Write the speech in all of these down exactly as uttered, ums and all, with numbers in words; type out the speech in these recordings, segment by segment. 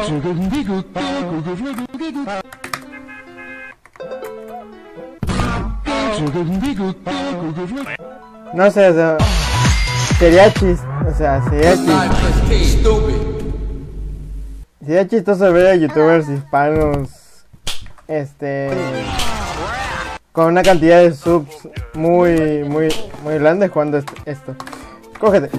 No sé, o sea, sería chis, o sea, sería chis, sería chistoso ver a youtubers hispanos, este, con una cantidad de subs muy, muy, muy grande jugando est esto. Cógete.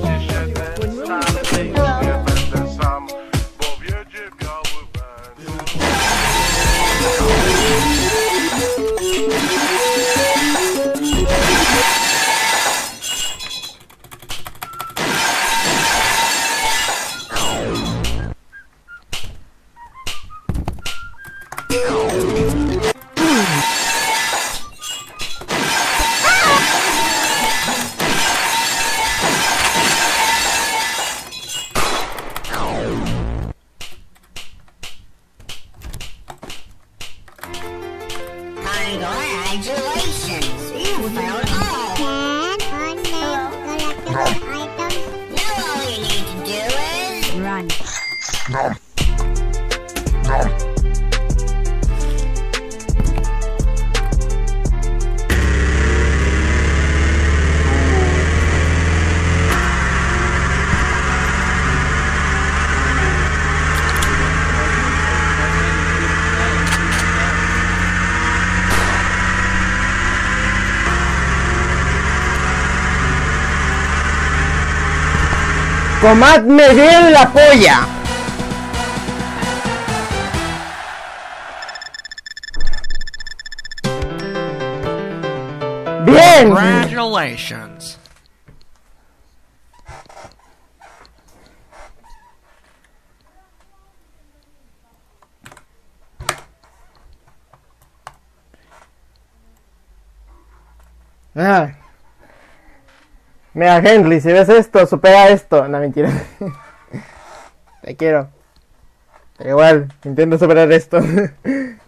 Congratulations, you found all. Dad, on the collectible items. Now all you need to do is run. Nom. Nom. ¡Comadme bien la polla! ¡Bien! Congratulations. Ah. Mira, Henry, si ves esto, supera esto. No, mentira. Te quiero. Pero igual, intento superar esto.